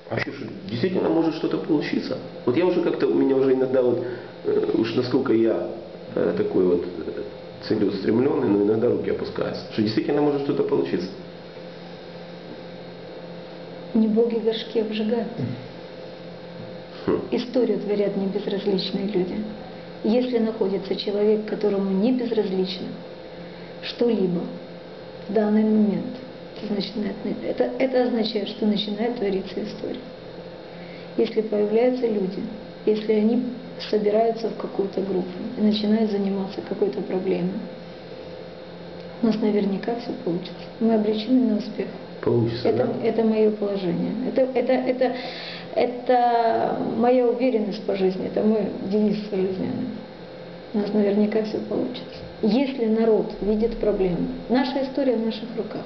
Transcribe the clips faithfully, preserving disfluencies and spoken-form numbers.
А что, действительно может что-то получиться? Вот я уже как-то, у меня уже иногда вот, э, уж насколько я э, такой вот целеустремленный, но иногда руки опускаются. Что действительно может что-то получиться? Не боги горшки обжигают. Хм. Историю творят небезразличные люди. Если находится человек, которому не безразлично что-либо в данный момент, значит, это, это означает, что начинает твориться история. Если появляются люди, если они собираются в какую-то группу и начинают заниматься какой-то проблемой, у нас наверняка все получится. Мы обречены на успех. Получится, это, да? это мое положение. Это, это, это, это моя уверенность по жизни, это мой девиз жизненный. У нас наверняка все получится. Если народ видит проблему, наша история в наших руках.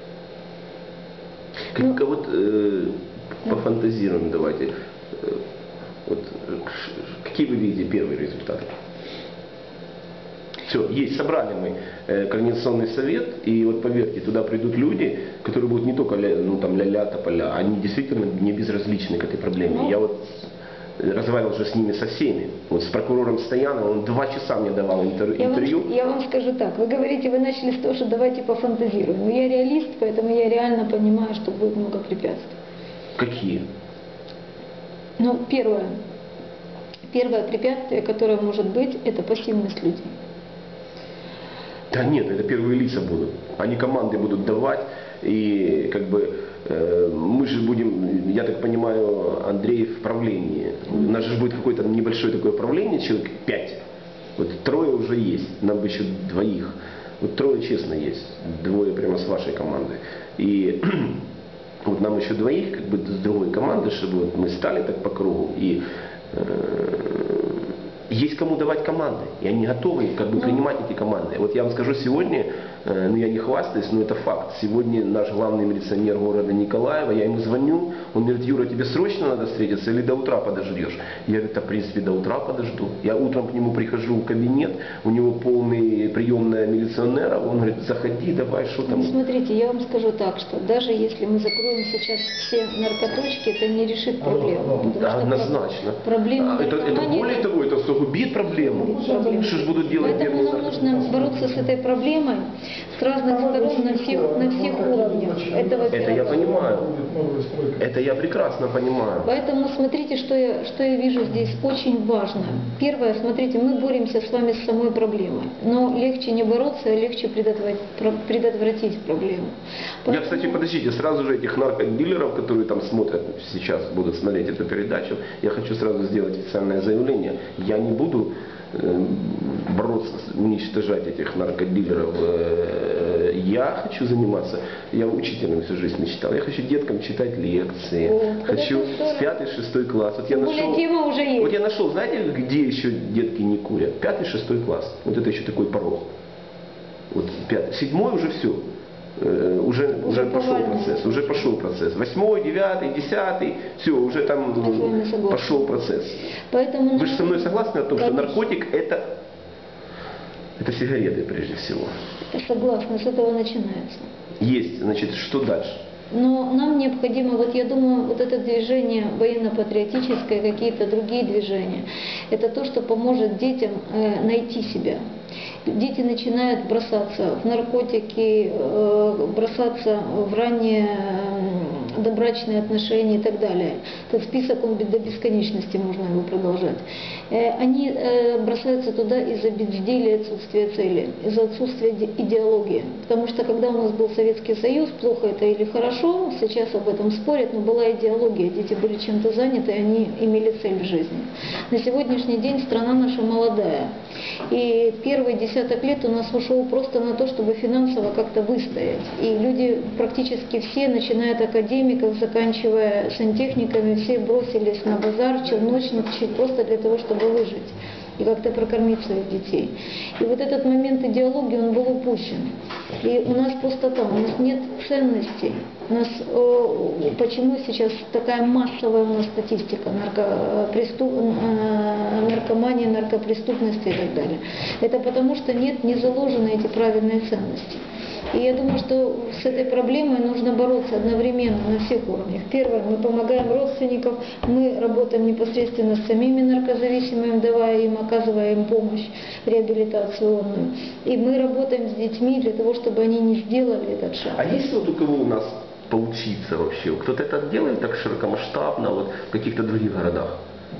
Как, ну, вот э, пофантазируем давайте. Э, вот, э, какие вы видите первые результаты? Все, есть, собрали мы э, Координационный совет, и вот поверьте, туда придут люди, которые будут не только ля, ну, там, ля-ля, тополя, они действительно не безразличны к этой проблеме. Ну, я вот разговаривал уже с ними со всеми. Вот с прокурором Стояновым, он два часа мне давал интер, я интервью. Вам, я вам скажу так, вы говорите, вы начали с того, что давайте пофантазируем. Но я реалист, поэтому я реально понимаю, что будет много препятствий. Какие? Ну, первое. Первое препятствие, которое может быть, это пассивность людей. Да нет, это первые лица будут. Они команды будут давать, и как бы э, мы же будем, я так понимаю, Андрей в правлении. Mm-hmm. У нас же будет какое-то небольшое такое правление, человек пять. Вот трое уже есть, нам бы еще двоих. Вот трое, честно, есть. Двое прямо с вашей команды. И вот нам еще двоих, как бы с другой команды, чтобы вот мы стали так по кругу. И э, есть кому давать команды, и они готовы как бы принимать эти команды. Вот я вам скажу, сегодня, э, ну я не хвастаюсь, но это факт. Сегодня наш главный милиционер города Николаева, я ему звоню, он говорит: Юра, тебе срочно надо встретиться или до утра подождешь? Я говорю: да, в принципе, до утра подожду. Я утром к нему прихожу в кабинет, у него полный приемная милиционера, он говорит: заходи, давай, что там. Ну, смотрите, я вам скажу так, что даже если мы закроем сейчас все наркоточки, это не решит проблему. Да, однозначно. Проблема а, это, это более того, это усугубит проблему. проблему. Что же будут делать? Поэтому нам нужно бороться с этой проблемой с разных сторон, на всех, на всех уровнях. Этого это я понимаю. Это я прекрасно понимаю. Поэтому смотрите, что я, что я вижу здесь очень важно. Первое, смотрите, мы боремся с вами с самой проблемой. Но легче не бороться, а легче предотвратить, предотвратить проблему. Поэтому... Я, кстати, подождите, сразу же этих наркодилеров, которые там смотрят, сейчас будут смотреть эту передачу, я хочу сразу сделать официальное заявление. Я не буду э, бороться, уничтожать этих наркодилеров. Э, я хочу заниматься, я учителем всю жизнь мечтал, я хочу деткам читать лекции, О, хочу пятый, шестой класс. Вот я, нашел, тема уже есть. вот я нашел, знаете, где еще детки не курят? Пятый, шестой класс. Вот это еще такой порог. Вот пятый, седьмой уже все. Уже, уже, уже пошел процесс, уже пошел процесс. Восьмой, девятый, десятый, все, уже там пошел процесс. Поэтому вы же со мной согласны о том, что наркотик это, это сигареты прежде всего? Я согласна, с этого начинается. Есть, значит, что дальше? Но нам необходимо, вот я думаю, вот это движение военно-патриотическое, какие-то другие движения, это то, что поможет детям э, найти себя. Дети начинают бросаться в наркотики, э, бросаться в ранние э, добрачные отношения и так далее. Этот список, он до бесконечности, можно его продолжать. Э, они э, бросаются туда из-за безделия, отсутствия цели, из-за отсутствия идеологии. Потому что когда у нас был Советский Союз, плохо это или хорошо, сейчас об этом спорят, но была идеология, дети были чем-то заняты, они имели цель в жизни. На сегодняшний день страна наша молодая. И первый десяток лет у нас ушел просто на то, чтобы финансово как-то выстоять. И люди практически все, начиная от академиков, заканчивая сантехниками, все бросились на базар, челночничать просто для того, чтобы выжить и как-то прокормить своих детей. И вот этот момент идеологии, он был упущен. И у нас пустота, у нас нет ценностей. У нас, э, почему сейчас такая массовая у нас статистика нарко, преступ, э, наркомании, наркопреступности и так далее? Это потому, что нет, не заложены эти правильные ценности. И я думаю, что с этой проблемой нужно бороться одновременно на всех уровнях. Первое, мы помогаем родственникам, мы работаем непосредственно с самими наркозависимыми, давая им, оказывая им помощь реабилитационную. И мы работаем с детьми для того, чтобы они не сделали этот шаг. А есть вот у кого у нас поучиться вообще? Кто-то это делает так широкомасштабно, вот в каких-то других городах?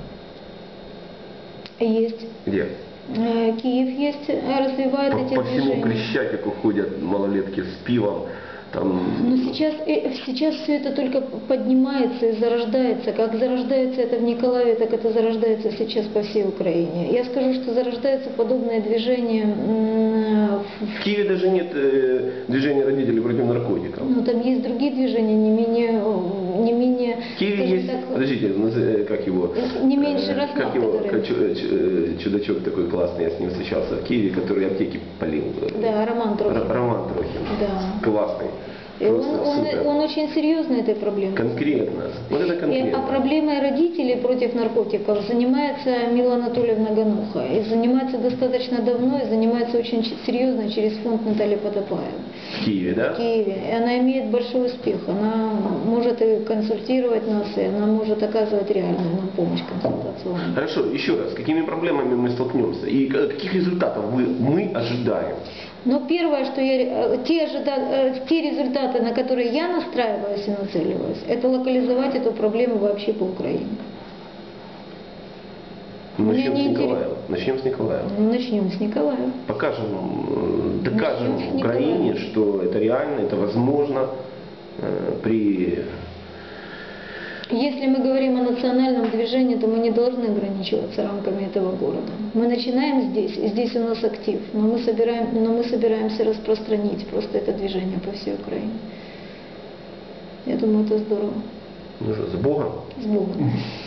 Есть. Где? Э, Киев есть, э, развивает По, эти по всему движения. Крещатику ходят малолетки с пивом. Там... Но сейчас, э, сейчас все это только поднимается и зарождается. Как зарождается это в Николаеве, так это зарождается сейчас по всей Украине. Я скажу, что зарождаются подобные движения м, в В Киеве даже нет э, движения родителей против наркотиков. Ну, там есть другие движения, не менее, не менее, В Киеве скажем есть, так, подождите, наз- э, как его? не меньше Э, размах, Как его, который- как чу- э, чу- э, чудачок такой классный, я с ним встречался в Киеве, который аптеки полил. да, Роман Трохин. Р- Роман Трохин. Да. Классный. И он, Просто он, супер. он очень серьезно этой проблемой. Конкретно. Вот это И, конкретно. а проблемой родителей против наркотиков занимается Мила Анатольевна Гануха. И занимается достаточно давно, и занимается очень ч- серьезно через фонд Натальи Потапаевой В Киеве, да? в Киеве. И она имеет большой успех. Она может и консультировать нас, и она может оказывать реальную нам помощь консультационную. Хорошо, еще раз, с какими проблемами мы столкнемся и к- каких результатов вы, мы ожидаем? Но первое, что я, э, те, ожида, э, те результаты, на которые я настраиваюсь и нацеливаюсь, это локализовать эту проблему вообще по Украине. Начнем Мне с не Николаева. Начнем с Николаева. Ну, начнем с Николая. Покажем, э, докажем Начнем с Украине, Николаева. что это реально, это возможно э, при... Если мы говорим о национальном движении, то мы не должны ограничиваться рамками этого города. Мы начинаем здесь, и здесь у нас актив, но мы, собираем, но мы собираемся распространить просто это движение по всей Украине. Я думаю, это здорово. Ну что, с Богом? С Богом.